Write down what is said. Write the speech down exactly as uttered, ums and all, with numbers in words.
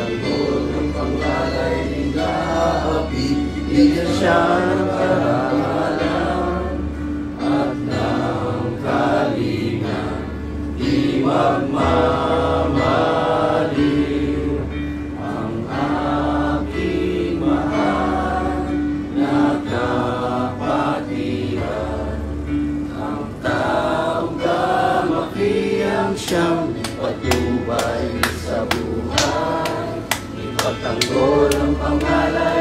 Magtanggol ng pangalay hinggapi, bigyan siya ng karangalan at ng kalinga, di magmamaliw. Ang aking mahal na kapatiran, ang taong kamakiyang siyang patnubay sa buhay. Ipagtanggol ang pangalay